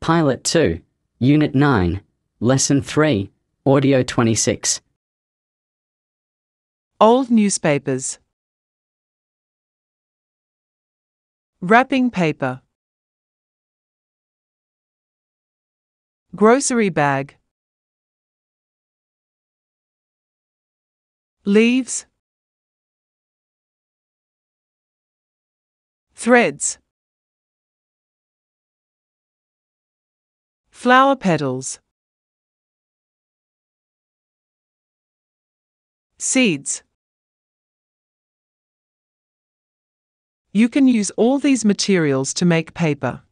Pilot 2, Unit 9, Lesson 3, Audio 26. Old newspapers. Wrapping paper. Grocery bag. Leaves. Threads. Flower petals. Seeds. You can use all these materials to make paper.